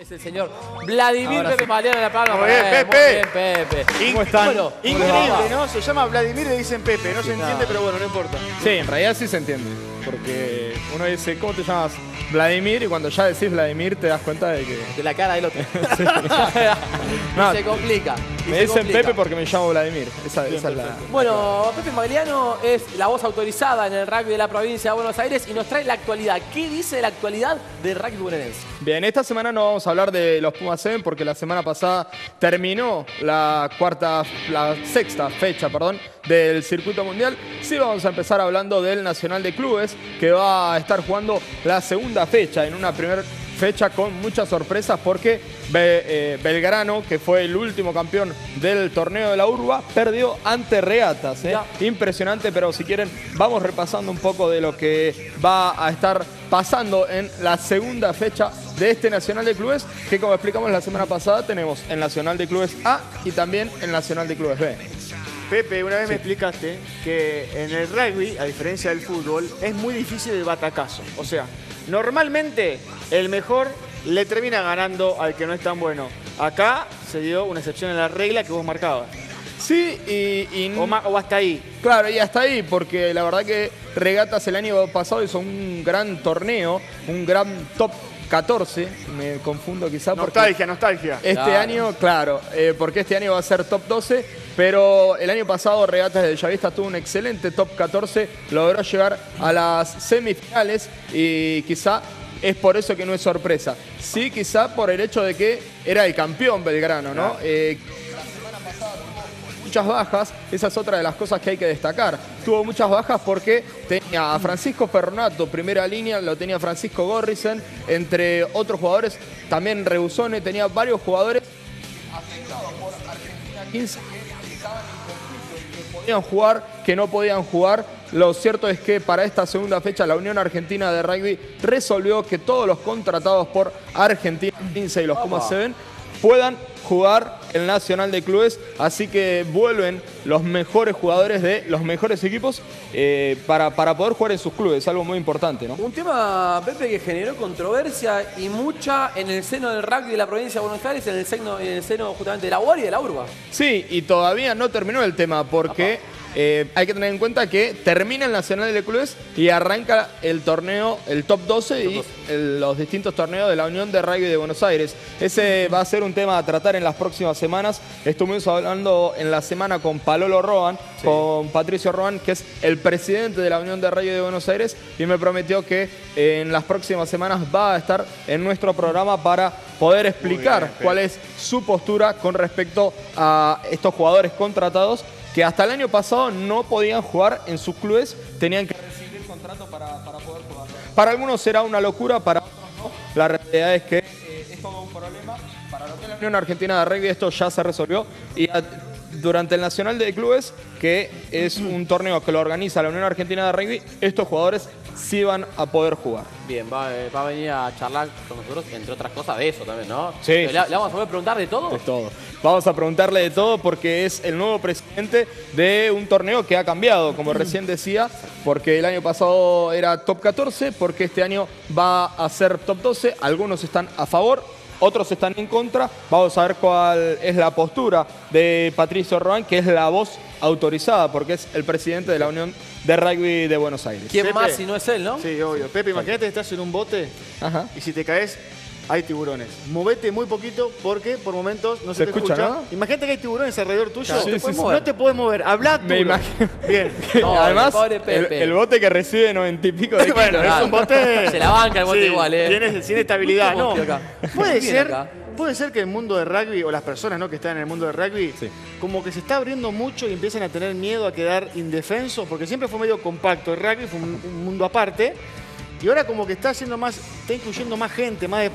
Es el señor Vladimir Ahora Pepe sí. Magliano de la Palma. Muy bien, Pepe. Muy bien, Pepe. ¿Cómo están? Bueno, Increíble, ¿no? Se llama Vladimir y le dicen Pepe. No se Sí, entiende, pero bueno, no importa. Sí, en realidad sí se entiende. Porque uno dice, ¿cómo te llamas? Vladimir, y cuando ya decís Vladimir te das cuenta de que... de la cara del otro. No, Se complica. y me se dicen complica. Pepe porque me llamo Vladimir. Esa es la... Bueno, Pepe Magliano es la voz autorizada en el rugby de la provincia de Buenos Aires y nos trae la actualidad. ¿Qué dice de la actualidad del rugby bonaerense? Bien, esta semana no vamos a hablar de los Pumas 7 porque la semana pasada terminó la sexta fecha, del circuito mundial. Sí vamos a empezar hablando del Nacional de Clubes, que va a estar jugando la segunda fecha en una primera fecha con muchas sorpresas porque Belgrano, que fue el último campeón del torneo de la Urba, perdió ante Regatas. Impresionante, pero si quieren vamos repasando un poco de lo que va a estar pasando en la segunda fecha de este Nacional de Clubes, que como explicamos la semana pasada tenemos el Nacional de Clubes A y también el Nacional de Clubes B. Pepe, una vez me explicaste que en el rugby, a diferencia del fútbol, es muy difícil el batacazo. O sea, normalmente el mejor le termina ganando al que no es tan bueno. Acá se dio una excepción en la regla que vos marcabas. Sí, O hasta ahí. Claro, y hasta ahí, porque la verdad que Regatas el año pasado hizo un gran torneo, un gran top 14, me confundo quizá. Nostalgia. Este Claro. año, claro, porque este año va a ser top 12, pero el año pasado Regatas de Bellavista tuvo un excelente top 14, logró llegar a las semifinales y quizá es por eso que no es sorpresa. Sí, quizá por el hecho de que era el campeón Belgrano, ¿no? Muchas bajas, esa es otra de las cosas que hay que destacar. Tuvo muchas bajas porque tenía a Francisco Ferronato, primera línea, lo tenía Francisco Gorrisen, entre otros jugadores, también Rebusone, tenía varios jugadores afectados por Argentina 15 que estaban en conflicto, que podían jugar, que no podían jugar. Lo cierto es que para esta segunda fecha la Unión Argentina de Rugby resolvió que todos los contratados por Argentina 15 y los Pumas 7 puedan jugar el Nacional de Clubes, así que vuelven los mejores jugadores de los mejores equipos para poder jugar en sus clubes, algo muy importante, ¿no? Un tema, Pepe, que generó controversia y mucha en el seno del rugby de la provincia de Buenos Aires, en el seno justamente de la UAR y de la Urba. Sí, y todavía no terminó el tema porque hay que tener en cuenta que termina el Nacional de Clubes y arranca el torneo, el top 12 y los distintos torneos de la Unión de Rugby de Buenos Aires. Ese va a ser un tema a tratar en las próximas semanas. Estuvimos hablando en la semana con Palolo Roan, con Patricio Roan, que es el presidente de la Unión de Rugby de Buenos Aires, y me prometió que en las próximas semanas va a estar en nuestro programa para poder explicar cuál es su postura con respecto a estos jugadores contratados que hasta el año pasado no podían jugar en sus clubes, tenían que recibir contrato para poder jugar. Para algunos será una locura, para otros no. La realidad es que es todo un problema. Para lo que es la Unión Argentina de Rugby esto ya se resolvió y durante el Nacional de Clubes, que es un torneo que lo organiza la Unión Argentina de Rugby, estos jugadores sí van a poder jugar. Bien, va a venir a charlar con nosotros, entre otras cosas, de eso también, ¿no? Sí. ¿Le vamos a poder preguntar de todo? De todo. Vamos a preguntarle de todo porque es el nuevo presidente de un torneo que ha cambiado, como recién decía, porque el año pasado era top 14, porque este año va a ser top 12. Algunos están a favor, otros están en contra. Vamos a ver cuál es la postura de Patricio Roan, que es la voz autorizada, porque es el presidente de la Unión de Rugby de Buenos Aires. ¿Quién Pepe. más si no es él, no? Sí, obvio. Pepe, imagínate que estás en un bote y si te caes, hay tiburones. Movete muy poquito porque por momentos no se te escucha. ¿no? Imagínate que hay tiburones alrededor tuyo. Sí, sí, sí. No te puedes mover. Habla tú. Me imagino. Bien. No, Además, pobre Pepe. el bote que recibe 90 y pico de kilos. Bueno, es un bote. Se la banca el bote igual, Tiene estabilidad. ¿Cómo No. estoy acá? Puede Bien ser. acá. Puede ser que el mundo de rugby o las personas, ¿no?, que están en el mundo de rugby, Sí. como que se está abriendo mucho y empiezan a tener miedo a quedar indefensos, porque siempre fue medio compacto el rugby, fue un mundo aparte, y ahora como que está incluyendo más gente, más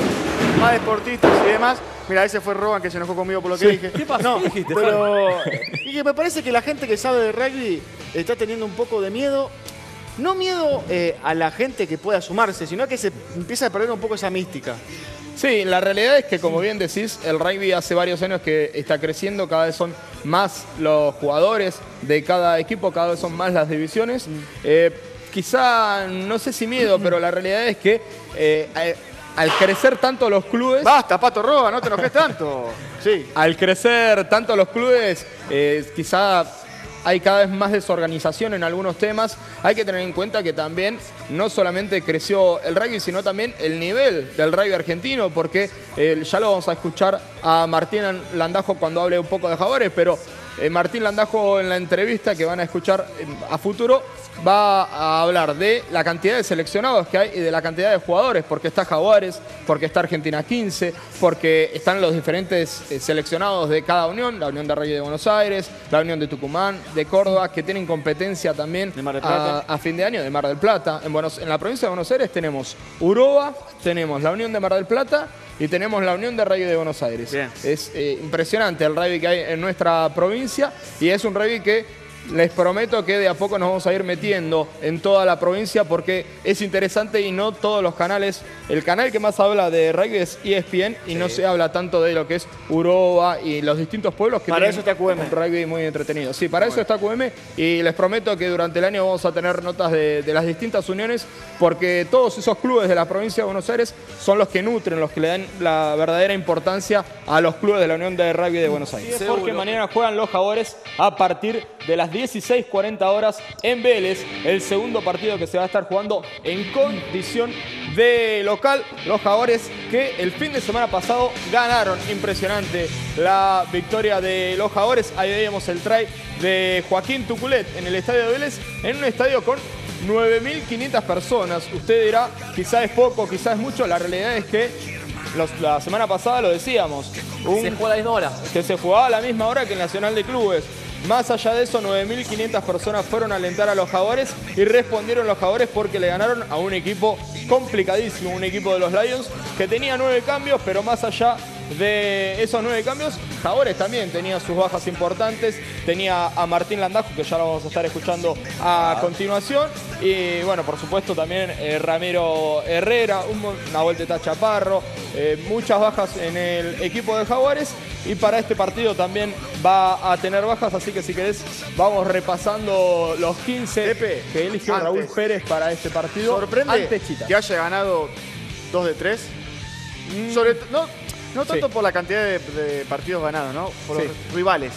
deportistas y demás. Mira, ese fue Roban que se enojó conmigo por lo que dije. ¿Qué pasó? No, ¿Qué dijiste, pero y que me parece que la gente que sabe de rugby está teniendo un poco de miedo. No miedo a la gente que pueda sumarse, sino que se empieza a perder un poco esa mística. Sí, la realidad es que, como bien decís, el rugby hace varios años que está creciendo, cada vez son más los jugadores de cada equipo, cada vez son más las divisiones. Quizá, no sé si miedo, pero la realidad es que al crecer tanto los clubes... Basta, Pato Roa, no te enojes tanto. Sí. Al crecer tanto los clubes, quizá hay cada vez más desorganización en algunos temas. Hay que tener en cuenta que también no solamente creció el rugby, sino también el nivel del rugby argentino, porque ya lo vamos a escuchar a Martín Landajo cuando hable un poco de Jaguares, pero Martín Landajo en la entrevista que van a escuchar a futuro va a hablar de la cantidad de seleccionados que hay y de la cantidad de jugadores, porque está Jaguares, porque está Argentina 15, porque están los diferentes seleccionados de cada unión, la Unión de Rugby de Buenos Aires, la Unión de Tucumán, de Córdoba, que tienen competencia también a fin de año de Mar del Plata. En la provincia de Buenos Aires tenemos Uroa, tenemos la Unión de Mar del Plata y tenemos la Unión de Rugby de Buenos Aires. Bien. Es impresionante el rugby que hay en nuestra provincia y es un rugby que les prometo que de a poco nos vamos a ir metiendo en toda la provincia porque es interesante y no todos los canales. El canal que más habla de rugby es ESPN y no se habla tanto de lo que es Uroa y los distintos pueblos que para tienen eso está QM. Un rugby muy entretenido. Sí, para eso está QM y les prometo que durante el año vamos a tener notas de las distintas uniones porque todos esos clubes de la provincia de Buenos Aires son los que nutren, los que le dan la verdadera importancia a los clubes de la Unión de Rugby de Buenos Aires. Sí, porque mañana juegan los Jaguares a partir de las 16:40 horas en Vélez, el segundo partido que se va a estar jugando en condición de local. Los Jaguares que el fin de semana pasado ganaron, impresionante la victoria de los Jaguares. Ahí veíamos el try de Joaquín Tuculet en el estadio de Vélez, en un estadio con 9.500 personas. Usted dirá, quizás es poco, quizás es mucho. La realidad es que la semana pasada lo decíamos. Se juega a la misma hora. Que se jugaba a la misma hora que el Nacional de Clubes. Más allá de eso, 9.500 personas fueron a alentar a los Jaguares y respondieron los Jaguares porque le ganaron a un equipo complicadísimo, un equipo de los Lions que tenía 9 cambios, pero más allá de esos 9 cambios, Jaguares también tenía sus bajas importantes. Tenía a Martín Landajo, que ya lo vamos a estar escuchando a continuación. Y bueno, por supuesto también Ramiro Herrera, Nahuel Teta Chaparro, muchas bajas en el equipo de Jaguares. Y para este partido también va a tener bajas, así que si querés vamos repasando los 15 que eligió Raúl Pérez para este partido. ¿Sorprende que haya ganado 2 de 3? No tanto por la cantidad de partidos ganados, ¿no? Por los rivales.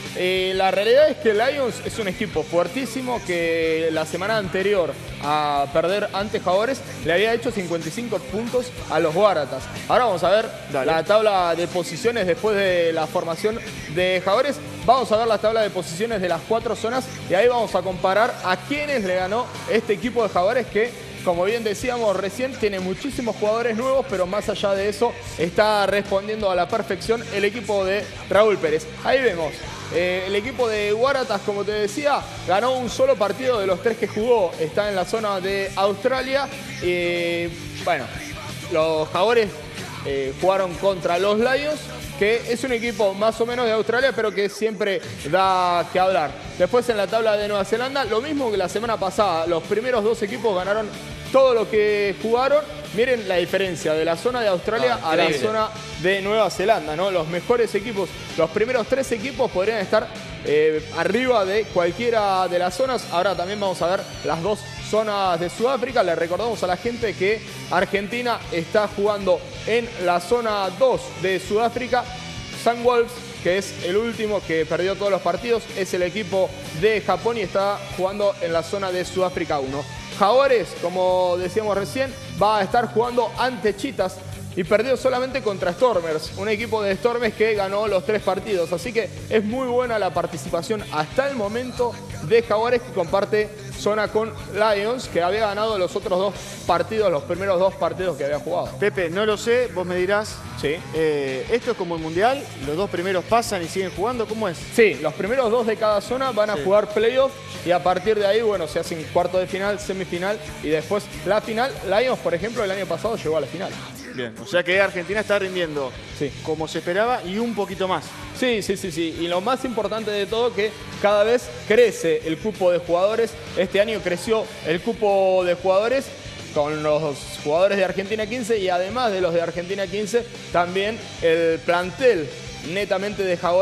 La realidad es que Lions es un equipo fuertísimo que la semana anterior a perder ante Jaguares le había hecho 55 puntos a los Waratahs. Ahora vamos a ver la tabla de posiciones después de la formación de Jaguares. Vamos a ver la tabla de posiciones de las 4 zonas y ahí vamos a comparar a quiénes le ganó este equipo de Jaguares que, como bien decíamos recién, tiene muchísimos jugadores nuevos, pero más allá de eso está respondiendo a la perfección el equipo de Raúl Pérez. Ahí vemos. El equipo de Waratahs, como te decía, ganó un solo partido de los 3 que jugó. Está en la zona de Australia. Bueno, los Jaguares jugaron contra los Lions, que es un equipo más o menos de Australia, pero que siempre da que hablar. Después en la tabla de Nueva Zelanda, lo mismo que la semana pasada. Los primeros 2 equipos ganaron todo lo que jugaron. Miren la diferencia de la zona de Australia a la zona de Nueva Zelanda, ¿no? Los mejores equipos, los primeros 3 equipos podrían estar arriba de cualquiera de las zonas. Ahora también vamos a ver las 2 zonas de Sudáfrica. Le recordamos a la gente que Argentina está jugando en la zona 2 de Sudáfrica. Sunwolves, que es el último que perdió todos los partidos, es el equipo de Japón y está jugando en la zona de Sudáfrica 1. Jaguares, como decíamos recién, va a estar jugando ante Cheetahs y perdió solamente contra Stormers, un equipo de Stormers que ganó los 3 partidos. Así que es muy buena la participación hasta el momento de Jaguares, que comparte zona con Lions, que había ganado los otros 2 partidos, los primeros 2 partidos que había jugado. Pepe, no lo sé, vos me dirás. Sí. ¿Esto es como el Mundial? ¿Los 2 primeros pasan y siguen jugando? ¿Cómo es? Sí, los primeros 2 de cada zona van a jugar playoff y a partir de ahí, bueno, se hacen cuarto de final, semifinal y después la final. Lions, por ejemplo, el año pasado llegó a la final. Bien, o sea que Argentina está rindiendo como se esperaba y un poquito más. Sí. Y lo más importante de todo, que cada vez crece el cupo de jugadores. Este año creció el cupo de jugadores con los jugadores de Argentina 15 y además de los de Argentina 15, también el plantel netamente de Jaguares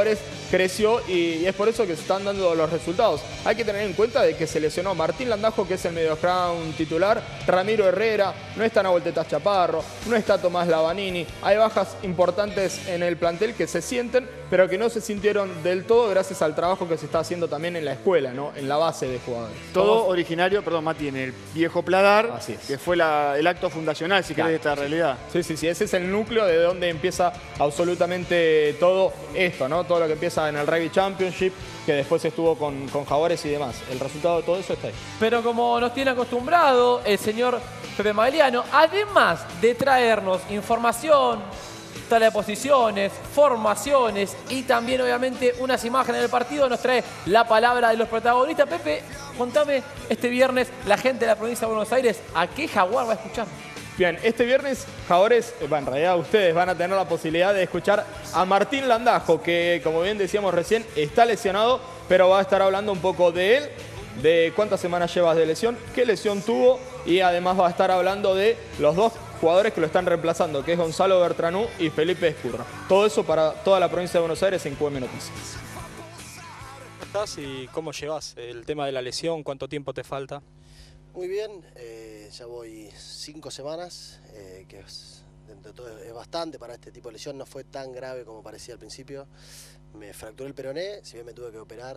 creció y es por eso que se están dando los resultados. Hay que tener en cuenta de que se lesionó Martín Landajo, que es el mediocrown titular, Ramiro Herrera, no está Nahuel Tetas Chaparro, no está Tomás Lavanini. Hay bajas importantes en el plantel que se sienten, pero que no se sintieron del todo gracias al trabajo que se está haciendo también en la escuela, ¿no? En la base de jugadores. Todo originario, perdón, Mati, en el viejo Pladar, Así es. que fue el acto fundacional, si querés, de esta realidad. Sí, ese es el núcleo de donde empieza absolutamente todo esto, ¿no? Todo lo que empieza en el Rugby Championship, que después estuvo con Jaguares y demás. El resultado de todo eso está ahí. Pero como nos tiene acostumbrado el señor Pepe Magliano, además de traernos información, tabla de posiciones, formaciones y también obviamente unas imágenes del partido, nos trae la palabra de los protagonistas. Pepe, contame, este viernes la gente de la provincia de Buenos Aires, ¿a qué Jaguar va a escuchar? Bien, este viernes, Jaguares, en realidad ustedes van a tener la posibilidad de escuchar a Martín Landajo, que como bien decíamos recién, está lesionado, pero va a estar hablando un poco de él, de cuántas semanas llevas de lesión, qué lesión tuvo y además va a estar hablando de los dos jugadores que lo están reemplazando, que es Gonzalo Bertranú y Felipe Escurra. Todo eso para toda la provincia de Buenos Aires en QM Noticias. ¿Cómo estás y cómo llevas el tema de la lesión? ¿Cuánto tiempo te falta? Muy bien, ya voy 5 semanas, que es, dentro de todo es bastante para este tipo de lesión, no fue tan grave como parecía al principio. Me fracturé el peroné, si bien me tuve que operar,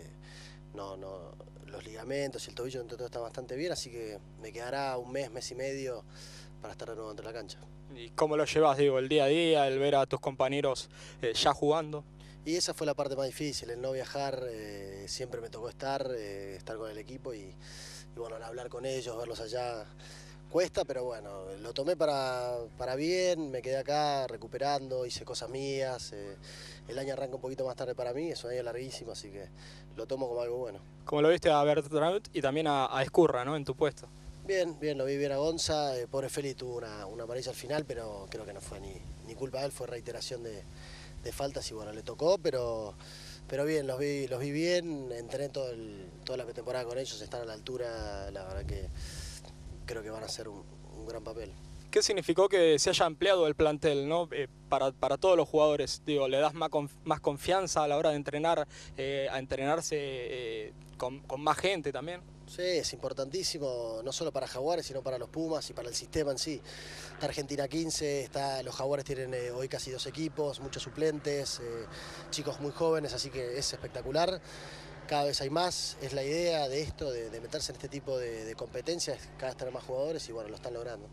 los ligamentos y el tobillo dentro de todo están bastante bien, así que me quedará un mes, mes y medio para estar de nuevo dentro de la cancha. ¿Y cómo lo llevas, digo, el día a día, el ver a tus compañeros ya jugando? Y esa fue la parte más difícil, el no viajar, siempre me tocó estar con el equipo y bueno, al hablar con ellos, verlos allá, cuesta, pero bueno, lo tomé para bien, me quedé acá recuperando, hice cosas mías, el año arranca un poquito más tarde para mí, es un año larguísimo, así que lo tomo como algo bueno. Como lo viste a Bertranú y también a Escurra, ¿no? En tu puesto. Bien, lo vi bien a Gonza, pobre Feli tuvo una amarilla al final, pero creo que no fue ni culpa de él, fue reiteración de faltas y bueno, le tocó, pero bien, los vi bien, entrené toda la pretemporada con ellos, están a la altura, la verdad que creo que van a hacer un gran papel. ¿Qué significó que se haya ampliado el plantel, ¿no? Para todos los jugadores? Digo, ¿le das más confianza a la hora de entrenar, a entrenarse con más gente también? Sí, es importantísimo, no solo para Jaguares, sino para los Pumas y para el sistema en sí. Está Argentina 15, los Jaguares tienen hoy casi 2 equipos, muchos suplentes, chicos muy jóvenes, así que es espectacular. Cada vez hay más, es la idea de esto, de meterse en este tipo de competencias, cada vez tener más jugadores y bueno, lo están logrando.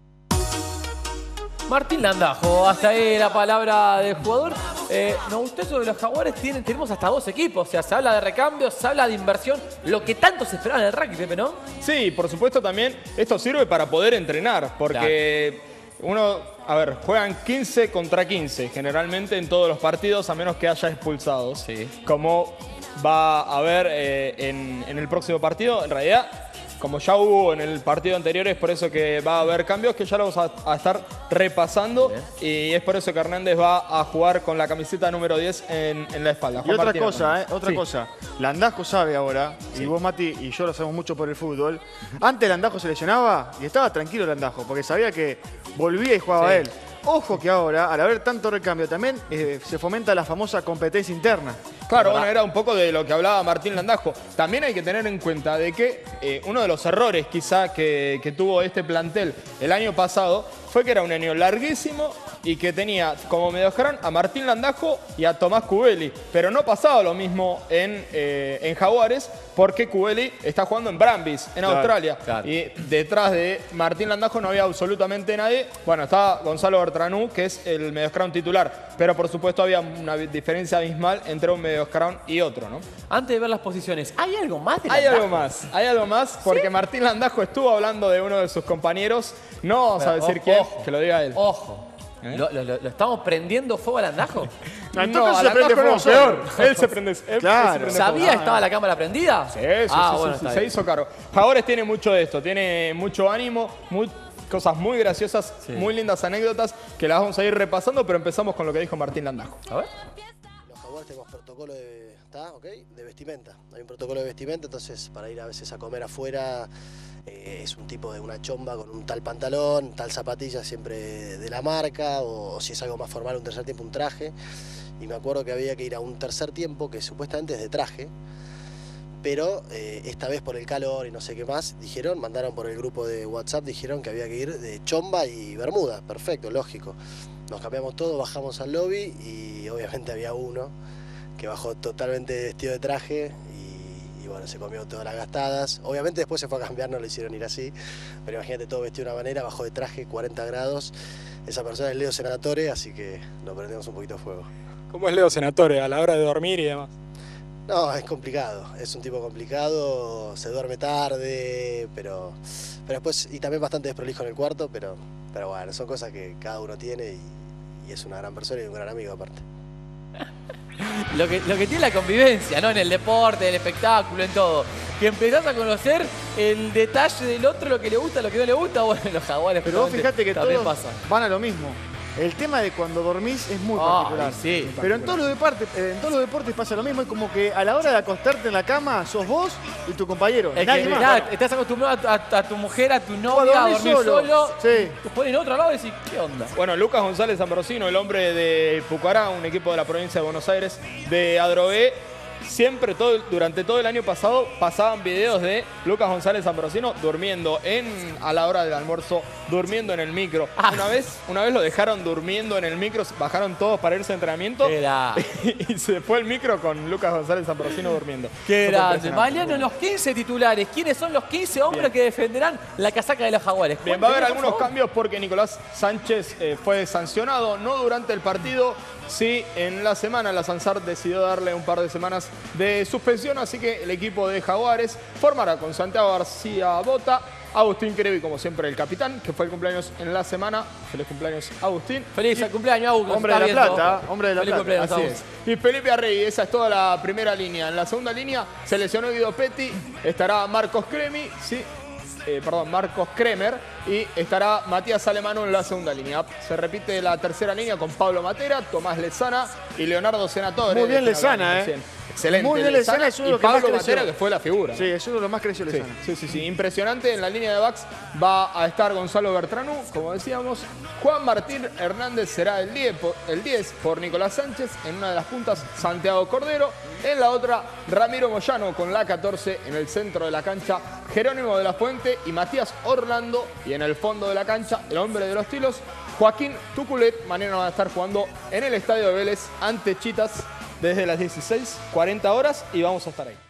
Martín Landajo, hasta ahí la palabra del jugador. Nos gustó eso de los Jaguares, tenemos hasta 2 equipos, o sea, se habla de recambios, se habla de inversión, lo que tanto se esperaba en el rugby, Pepe, ¿no? Sí, por supuesto también esto sirve para poder entrenar, porque juegan 15 contra 15, generalmente en todos los partidos, a menos que haya expulsados. Sí. Como va a haber en el próximo partido, en realidad, como ya hubo en el partido anterior, es por eso que va a haber cambios que ya lo vamos a estar repasando. Bien. Y es por eso que Hernández va a jugar con la camiseta número 10 en la espalda. Y otra cosa, Landajo sabe ahora, y vos Mati y yo lo sabemos mucho por el fútbol, antes Landajo se lesionaba y estaba tranquilo Landajo, porque sabía que volvía y jugaba él. Ojo que ahora, al haber tanto recambio, también se fomenta la famosa competencia interna. Claro, bueno, era un poco de lo que hablaba Martín Landajo. También hay que tener en cuenta de que uno de los errores quizá que tuvo este plantel el año pasado fue que era un año larguísimo y que tenía como mediocrown a Martín Landajo y a Tomás Cubeli. Pero no pasaba lo mismo en Jaguares, porque Cubeli está jugando en Brambis, en Australia. Claro. Y detrás de Martín Landajo no había absolutamente nadie. Bueno, estaba Gonzalo Bertranú, que es el mediocrown titular. Pero por supuesto había una diferencia abismal entre un mediocrown y otro, ¿no? Antes de ver las posiciones, ¿hay algo más de Landajo? Hay algo más, porque ¿sí? Martín Landajo estuvo hablando de uno de sus compañeros. No vamos a decir quién, que lo diga él. Ojo. ¿Lo estamos prendiendo fuego a Landajo? No, se prende fuego peor. Él se prende. Claro. ¿Sabía que estaba la cámara prendida? Sí, se hizo cargo. Jaguares tiene mucho de esto, tiene mucho ánimo, cosas muy graciosas, muy lindas anécdotas que las vamos a ir repasando, pero empezamos con lo que dijo Martín Landajo. A ver. Los Jaguares tenemos protocolo de, de vestimenta. Hay un protocolo de vestimenta, entonces para ir a veces a comer afuera es un tipo de una chomba con un tal pantalón, tal zapatilla siempre de la marca, o si es algo más formal, un tercer tiempo, un traje. Y me acuerdo que había que ir a un tercer tiempo que supuestamente es de traje, pero esta vez por el calor y no sé qué más, mandaron por el grupo de WhatsApp, dijeron que había que ir de chomba y bermuda. Perfecto, lógico. Nos cambiamos todo, bajamos al lobby y obviamente había uno que bajó totalmente vestido de traje y bueno, se comió todas las gastadas. Obviamente después se fue a cambiar, no lo hicieron ir así, pero imagínate, todo vestido de una manera, bajó de traje, 40 grados. Esa persona es Leo Senatore, así que lo prendemos un poquito a fuego. ¿Cómo es Leo Senatore a la hora de dormir y demás? No, es complicado, es un tipo complicado, se duerme tarde, pero después, y también bastante desprolijo en el cuarto, pero bueno, son cosas que cada uno tiene y es una gran persona y un gran amigo aparte. Lo que tiene la convivencia, ¿no? En el deporte, en el espectáculo, en todo. Que empezás a conocer el detalle del otro, lo que le gusta, lo que no le gusta. Bueno, los jaguares, pero vos fijate que también todos pasa. Van a lo mismo. El tema de cuando dormís es muy particular. Sí, pero en todos los deportes pasa lo mismo. Es como que a la hora de acostarte en la cama sos vos y tu compañero. Es Nadie que, más. estás acostumbrado a tu mujer, a tu novia, a dormir solo. Sí. Te ponen otro lado y decís, ¿qué onda? Bueno, Lucas González Ambrosino, el hombre de Pucará, un equipo de la provincia de Buenos Aires, de Adrogué, siempre, durante todo el año pasado, pasaban videos de Lucas González Ambrosino durmiendo a la hora del almuerzo, durmiendo en el micro. Una vez lo dejaron durmiendo en el micro, bajaron todos para irse a entrenamiento y se fue el micro con Lucas González Ambrosino durmiendo. Qué grande. Mariano, los 15 titulares. ¿Quiénes son los 15 hombres que defenderán la casaca de los jaguares? Bien, va a haber algunos cambios porque Nicolás Sánchez fue sancionado, no durante el partido, sí en la semana. La Sansar decidió darle un par de semanas de suspensión, así que el equipo de Jaguares formará con Santiago García Bota, Agustín Crevi, como siempre, el capitán, que fue el cumpleaños en la semana. Feliz cumpleaños, Agustín. Feliz cumpleaños, Agustín. Hombre de la Plata, hombre de la Feliz Plata. cumpleaños, Así Agustín. es. Y Felipe Arregui, esa es toda la primera línea. En la segunda línea se lesionó Guido Petti, estará Marcos Kremer y estará Matías Alemano en la segunda línea. Se repite la tercera línea con Pablo Matera, Tomás Lezana y Leonardo Senatore. Muy bien Lezana, Excelente. Muy bien Lezana, es uno de y los que más Pablo creció. Matera, que fue la figura. Sí, es uno de los más creció Lezana. Sí. Impresionante. En la línea de backs va a estar Gonzalo Bertranú, como decíamos. Juan Martín Hernández será el 10 por Nicolás Sánchez. En una de las puntas, Santiago Cordero. En la otra, Ramiro Moyano con la 14. En el centro de la cancha, Jerónimo de la Fuente y Matías Orlando. Y en el fondo de la cancha, el hombre de los tilos, Joaquín Tuculet. Mañana van a estar jugando en el Estadio de Vélez ante Chitas desde las 16:40 horas y vamos a estar ahí.